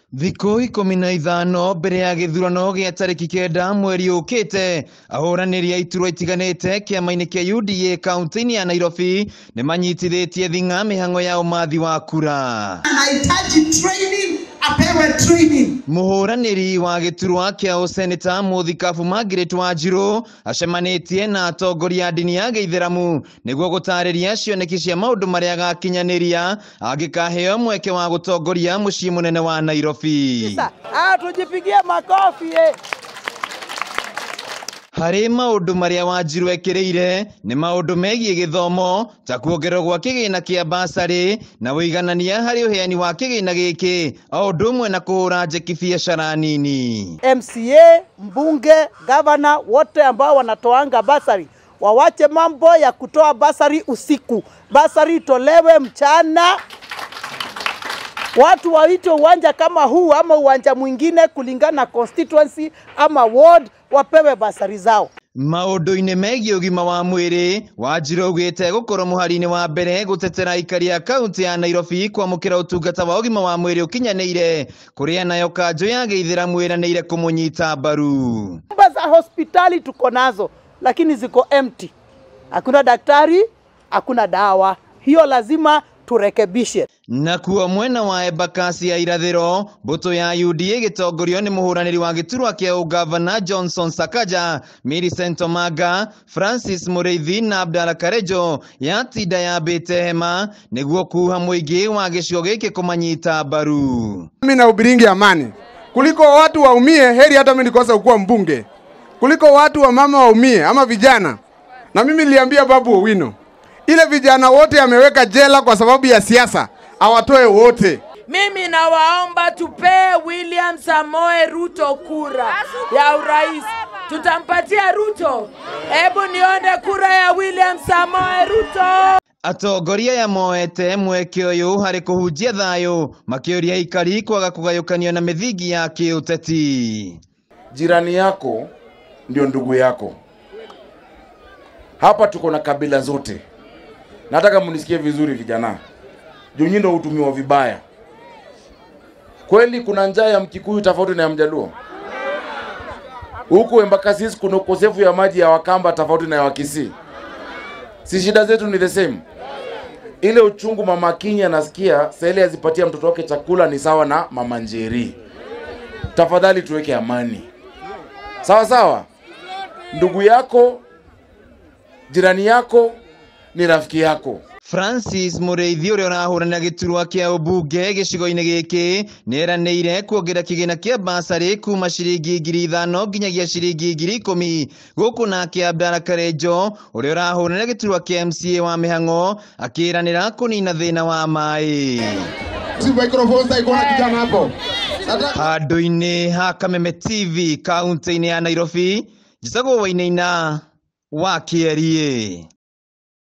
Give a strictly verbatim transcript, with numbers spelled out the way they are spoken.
Thikũ ikũmi na ithano mbere ya gĩthurano gĩa tarĩki kenda mweri ũkĩte, ahũranĩri a iturwa itiganĩte kĩama-inĩ kĩa U D A kaunti-ini ya Nairobi nĩ manyitithĩtie thing'a mĩhang'o ya ũmathi wa kura. Anahitaji training, apewe training. Mũhũranĩri wa gĩturwa kĩa ũseneta mũthikabu Margaret Wanjiru acemanĩtie na atongoria a ndini ya Gĩithĩramu nĩguo gũtarĩria cioneki cia maũndũ marĩa agakinyanĩria angĩkaheo mweke wa gũtongoria mũciĩ mũnene wa Nairobi. Ah, tujipigie makofi eh. Harĩ maũndũ marĩa Wanjiru ekĩrĩire nĩ maũndũ megiĩ gĩthomo ta kuongererwo gwa kĩgĩna kĩa basarĩ na ũiganania harĩ ũheani wa kĩgĩna gĩkĩ o ũndũ ũmwe na kũhũra njeki biacara nini. M C A, mbunge, gavana wote ambao wanatoanga basari wawache mambo ya kutoa basari usiku. Basari itolewe mchana. Watu waitwe uwanja kama huu ama uwanja mwingine kulingana na constituency ama ward, wapewe basari zao. Maũndũ-inĩ megiĩ ũgima wa mwĩrĩ, Wanjiru augĩte gũkorwo mũhari-inĩ wa mbere gũtetera aikari a kaunti ya Nairobi kwamũkĩra ũtungata wa ũgima wa mwĩrĩ ũkinyanĩire, kũrĩa nayo kanjũ ya Gĩithĩramu ĩranĩire kũmũnyita mbaru. Nyumba za hospitali tuko nazo lakini ziko empty. Hakuna daktari, hakuna dawa. Hiyo lazima turekebishe. Nakuo mwena wa Embakasi ya irathĩro, mbũtũ ya U D A gĩtongorio nĩ mũhũranĩri wa gĩturwa kĩa ũgavana Johnson Sakaja, Millicent Omanga, Francis Mũrĩithi na Abdalla Karejo yatinda yambĩte hema nĩguo kuha mũingĩ wa gĩcigo gĩkĩ kũmanyita mbaru. Mimi na ubiringi amani kuliko watu waumie, heri hata mimi nikosa kuwa mbunge kuliko watu wa mama waumie ama vijana. Na mimi niliambia Babu Owino ile vijana wote ameweka jela kwa sababu ya siasa, awatoe wote. Mimi nawaomba tupe William Samoe Ruto kura ya urais. Tutampatia Ruto. Hebu nione kura ya William Samoe Ruto. Atongoria ya moete mweke ũyũ harĩ kũhunjia thayũ makĩũria aikari kwaga kũgayũkanio na mĩthingi ya kĩũteti. Jirani yako ndio ndugu yako. Hapa tuko na kabila zote. Nataka munisikie vizuri vijana. Junyi ndio hutumiwa vibaya. Kweli kuna njaa ya Mkikuyu tofauti na ya Mjaluo? Huku Embakasi kuna ukosefu ya maji ya Wakamba tofauti na ya Wakisii. Si shida zetu ni the same. Ile uchungu mama Kinya anasikia sasa azipatia mtoto wake chakula ni sawa na mama Njeri. Tafadhali tuweke amani. Sawa sawa? Ndugu yako, jirani yako ni rafiki yako. Francis Mũrĩithi ũrĩa ũrahũranĩra gĩturwa kĩa ũmbunge gĩcigo-inĩ gĩkĩ nĩeranĩire kuongerera kĩgĩna kĩa basarĩ kuma ciringi ngiri ithano nginyagia ciringi ngiri ikũmi. Gũkũ nake Abdalla Karejo ũrĩa ũrahũranĩra gĩturwa kĩa M C A wa Mĩhang'o akĩranĩra kũnina thĩna wa maĩ. Handũ-inĩ ha Kameme T V kaunti-inĩ ya Nairobi, njĩtagwo Wainaina wa Kĩarie.